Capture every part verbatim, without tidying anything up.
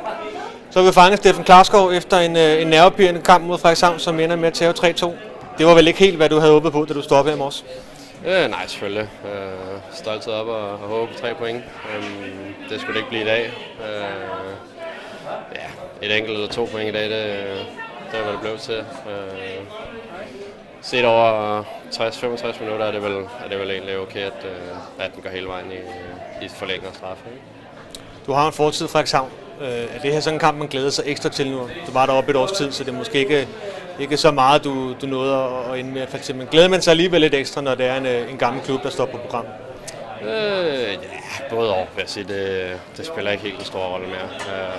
Så har vi fanget Steffen Klarskov efter en, en nervepirrende kamp mod Frederikshavn, som ender med at tage tre to. Det var vel ikke helt, hvad du havde håbet på, da du stod op her i morges? Øh, nej, selvfølgelig. Øh, stoltet op og, og håbe på tre point. Øh, det skulle det ikke blive i dag. Øh, ja, et enkelt eller to point i dag, det, det var hvad det blev til. Øh, set over tres til femogtres minutter er det vel, er det vel egentlig okay, at, at den går hele vejen i, i forlængende og straffe. Du har en fortid fra Frederikshavn. Er det her sådan en kamp, man glæder sig ekstra til nu? Du var deroppe et års tid, så det er måske ikke, ikke så meget, du, du nåede at, at ende med. For eksempel. Glæder man sig alligevel lidt ekstra, når det er en, en gammel klub, der står på programmet? Øh, ja, både og. Jeg sige, det, det spiller ikke helt en stor rolle mere. Øh,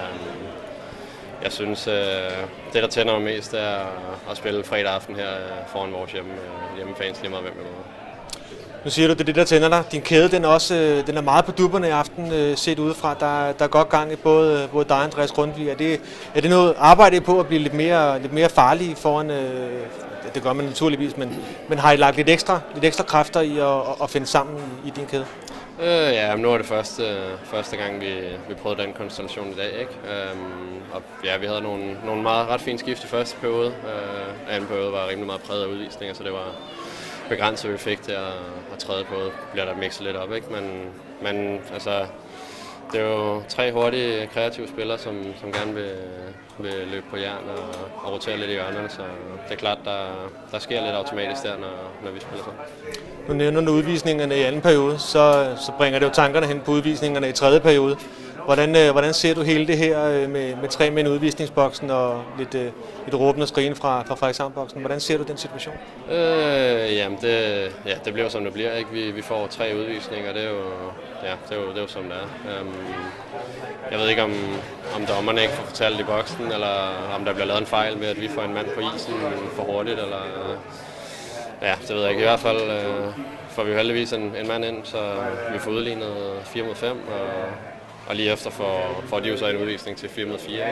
jeg synes, øh, det der tænder mig mest er at spille fredag aften her foran vores hjemme, hjemmefans, lige meget hvem jeg møder. Nu siger du, det er det, der tænder dig. Din kæde, den er, også, den er meget på dupperne i aften set udefra. Der, der er godt gang i både, både dig og Andreas Grundtvig. Er det, er det noget arbejde på at blive lidt mere, lidt mere farlige foran? Det gør man naturligvis, men, men har I lagt lidt ekstra, lidt ekstra kræfter i at, at finde sammen i, i din kæde? Øh, ja, nu er det første, første gang, vi, vi prøvede den konstellation i dag. Ikke? Øhm, og ja, vi havde nogle, nogle meget ret fine skift i første periode. Øh, anden periode var rimelig meget præget af udvisninger, så det var begrænset, vi fik til at, at træde på. Bliver der mixet lidt op, ikke? Men, men altså, det er jo tre hurtige, kreative spillere, som, som gerne vil, vil løbe på jern og, og rotere lidt i hjørnerne, så det er klart, der, der sker lidt automatisk der, når, når vi spiller sådan. Nu nævner du udvisningerne i anden periode, så, så bringer det jo tankerne hen på udvisningerne i tredje periode. Hvordan, hvordan ser du hele det her med, med tre mænd i udvisningsboksen og lidt, lidt råbende og skrigen fra, fra Frederikshavn-boksen? Hvordan ser du den situation? Øh, jamen det, ja, det bliver som det bliver, ikke? Vi, vi får tre udvisninger, det er jo, ja, det er jo, det er jo som det er. Um, jeg ved ikke, om, om dommerne ikke får fortalt i boksen, eller om der bliver lavet en fejl med, at vi får en mand på isen for hurtigt, eller ja, det ved jeg ikke. I hvert fald øh, får vi jo heldigvis en, en mand ind, så vi får udlignet fire mod fem, og Og lige efter får, får de jo så en udvisning til fire mod fire.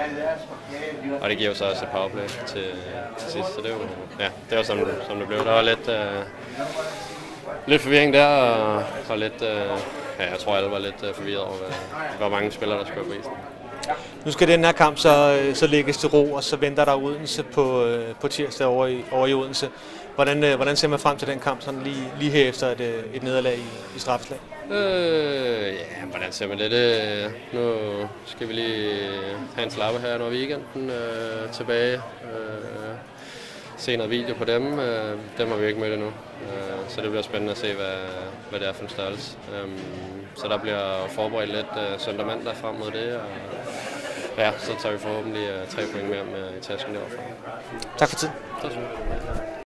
Og det giver jo så også et powerplay til, til sidst. Så det er jo, ja, det var som, som det blev. Der var lidt, øh, lidt forvirring der, og, og lidt, øh, ja, jeg tror alle var lidt øh, forvirret over, hvor mange spillere der skulle på isen. Nu skal den her kamp så, så lægges til ro, og så venter der Odense på, på tirsdag over i, over i Odense. Hvordan, hvordan ser man frem til den kamp sådan lige, lige her efter et, et nederlag i, i straffeslag? Øh, ja, hvordan ser man det? det? Nu skal vi lige have en slappe her når weekenden øh, tilbage. Øh, se noget video på dem. Øh, dem har vi ikke mødt endnu. Øh, så det bliver spændende at se, hvad, hvad det er for en størrelse. Øh, så der bliver forberedt lidt øh, søndag mandag frem mod det. Og, ja, så tager vi forhåbentlig øh, tre point mere med i tasken derovre. Tak for tiden. Tak.